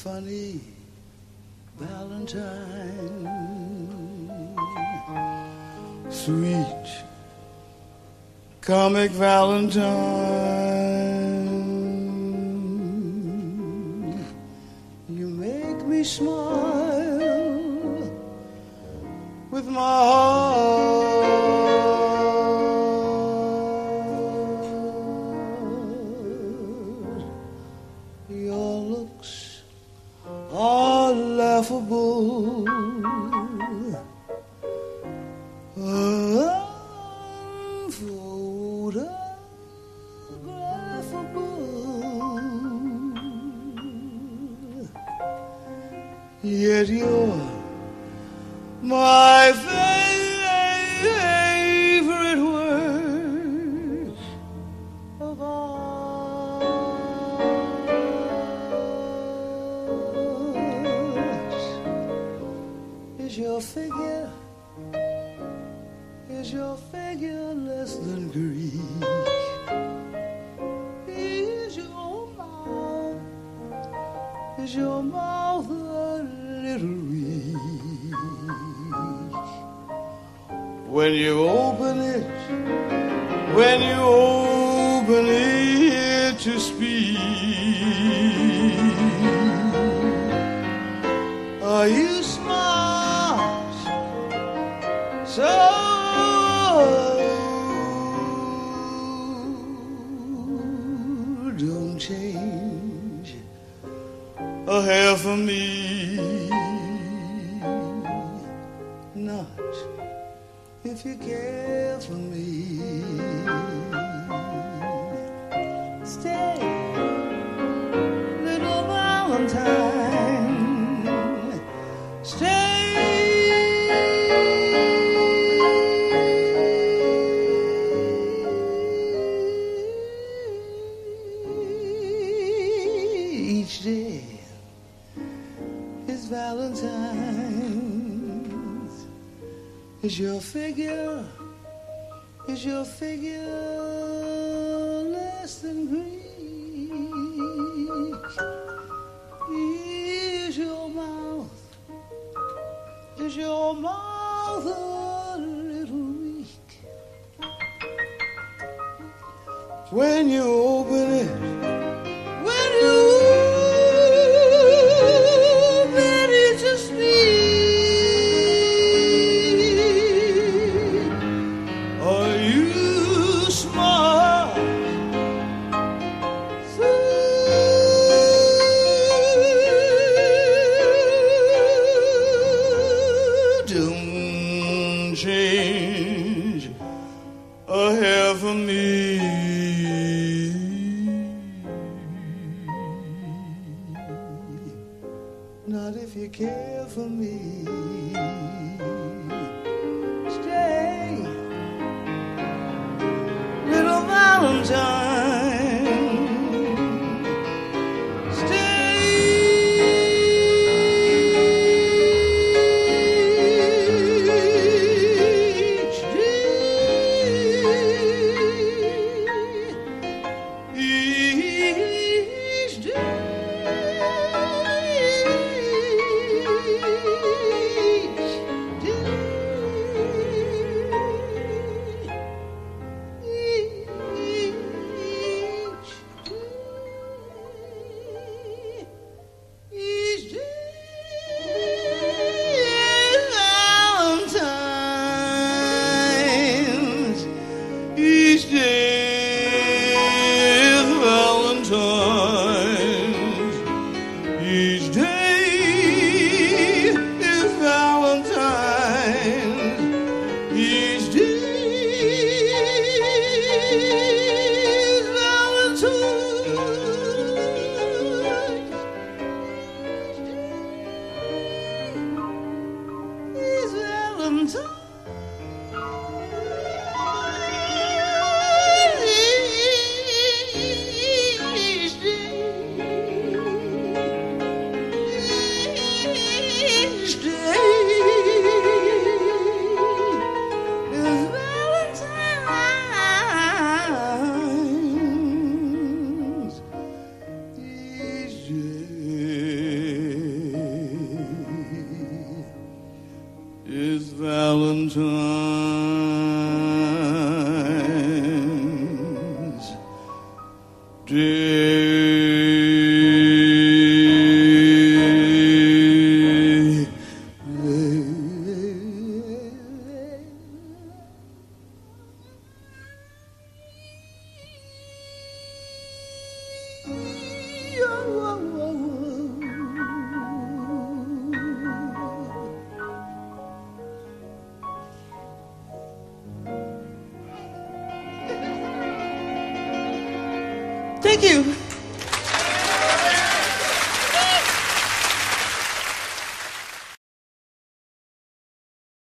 funny Valentine, sweet comic Valentine. You make me smile with my heart. Your looks are laughable, unphotographable, yet you're my favorite work of art. Is your figure less than Greek? Is your mouth a little weak? When you open it to speak, are you smart? So don't change a hair for me, not if you care for me. Stay, little Valentine, stay. Each day is Valentine's. Is your figure less than Greek? Is your mouth a little weak? When you open it, to speak, are you smart? So don't change a hair for me. Not if you care for me. Stay, little Valentine. Stay. Each day. Thank you.